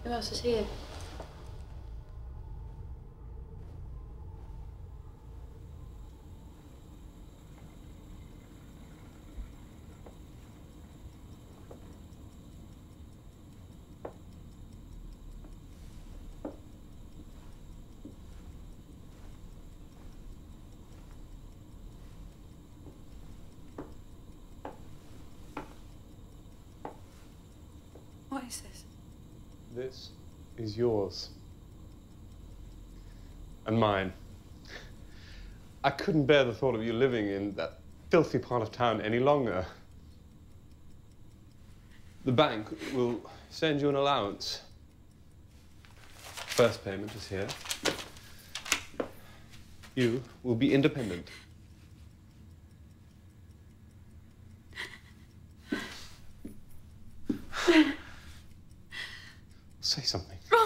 Who else is here? What is this? This is yours. And mine. I couldn't bear the thought of you living in that filthy part of town any longer. The bank will send you an allowance. First payment is here. You will be independent. Say something.